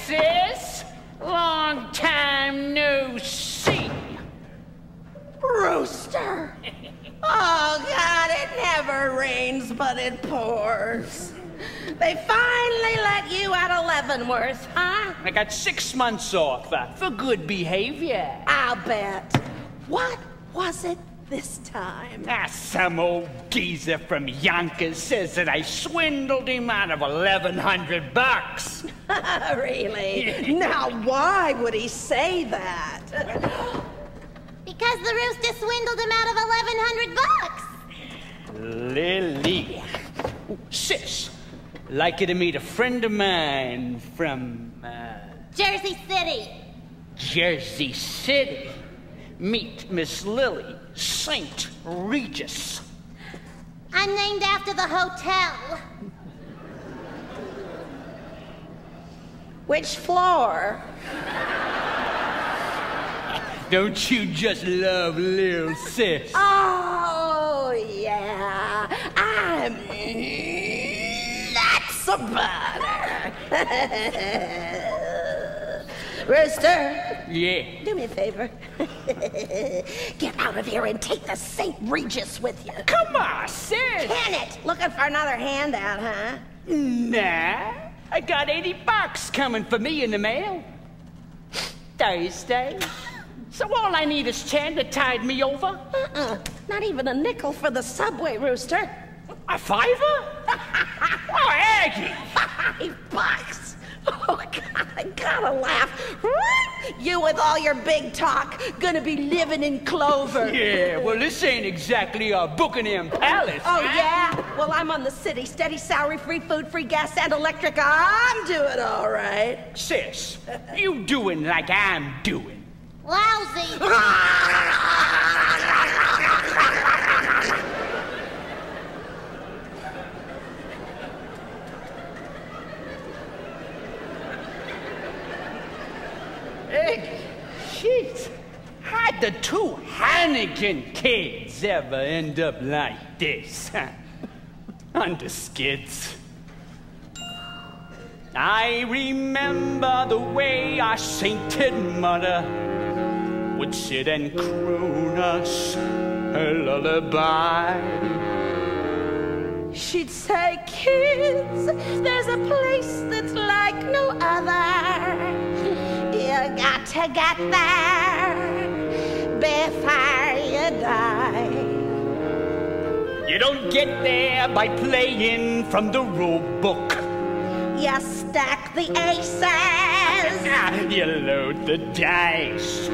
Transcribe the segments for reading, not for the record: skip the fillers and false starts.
sis. Long time no see. Rooster! Oh, God, it never rains, but it pours. They finally let you out of Leavenworth, huh? I got 6 months off for good behavior. I'll bet. What was it this time? Some old geezer from Yonkers says that I swindled him out of $1,100. Really? Now, why would he say that? Because the rooster swindled him out of $1,100. Lily. Sis, like you to meet a friend of mine from, Jersey City. Jersey City. Meet Miss Lily St. Regis. I'm named after the hotel. Which floor? Don't you just love little sis? Oh, yeah. I'm nuts about her. Rooster. Yeah. Do me a favor. Get out of here and take the St. Regis with you. Come on, sis. Can it? Looking for another handout, huh? Nah. I got $80 coming for me in the mail. Thursday. So all I need is Chan to tide me over? Not even a nickel for the subway, Rooster. A $5? Oh, Aggie! $5? Oh, God, I gotta laugh. You with all your big talk, gonna be living in clover. Yeah, well, this ain't exactly a Buckingham Palace. Oh, yeah? Well, I'm on the city. Steady salary, free food, free gas, and electric. I'm doing all right. Sis, you doing like I'm doing. Lousy. Hey, jeez. How'd the two Hannigan kids ever end up like this? Under skids. I remember the way our sainted mother would sit and croon us her lullaby. She'd say, kids, there's a place that's like no other. You got to get there before you die. You don't get there by playing from the rule book. You stack the aces. You load the dice.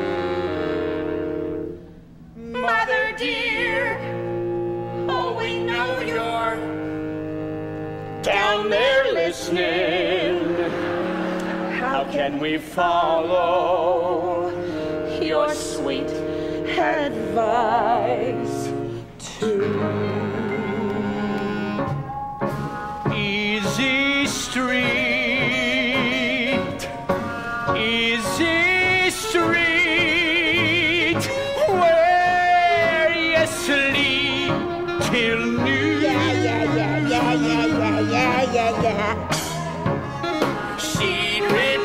Mother dear, oh, we know you're down there listening. How can we follow your sweet advice too? Easy street, easy street, where you sleep till noon. Yeah. She'd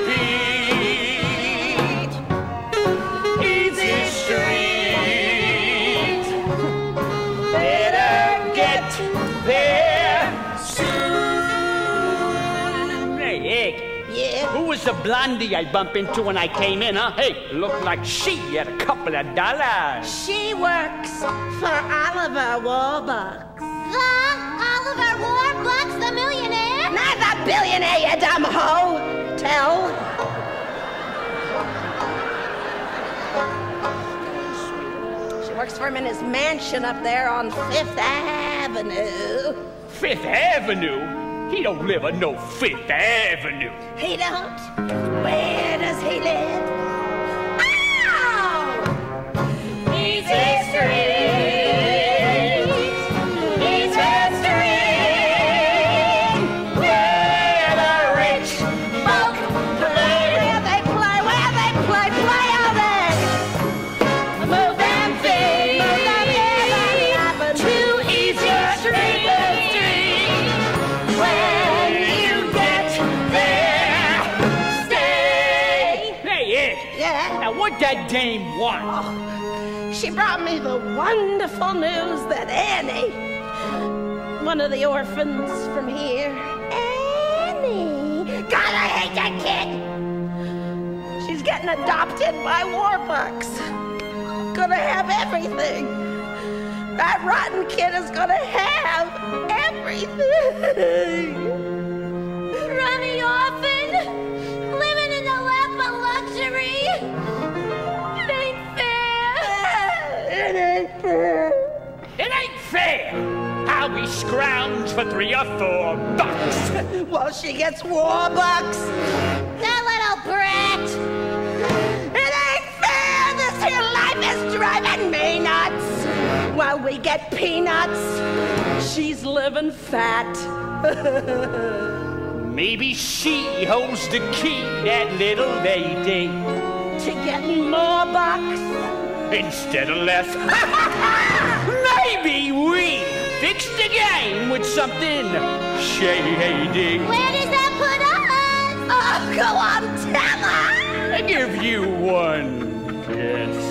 repeat, easy street, better get there soon. Hey, Egg. Yeah? Who was the blondie I bumped into when I came in, huh? Hey, looked like she had a couple of dollars. She works for Oliver Warbucks. The Oliver Warbucks, the millionaire? Not the billionaire, you dumb hoe! Tell. She works for him in his mansion up there on Fifth Avenue. Fifth Avenue? He don't live on no Fifth Avenue. He don't? Where does he live? Oh! Easy Street! What that dame want? Oh, she brought me the wonderful news that Annie, one of the orphans from here, Annie, God, I hate that kid. She's getting adopted by Warbucks. Gonna have everything. That rotten kid is gonna have everything. Rummy orphan, living in the lap of luxury. It ain't fair. It ain't fair. It ain't fair. How we scrounge for $3 or $4. Well, she gets Warbucks. That little brat. It ain't fair. This here life is driving me nuts. While we get peanuts, she's living fat. Maybe she holds the key, that little lady. To getting more bucks. Instead of less. Maybe we fix the game with something shady. Where does that put us? Oh, go on, tell her. I give you one guess.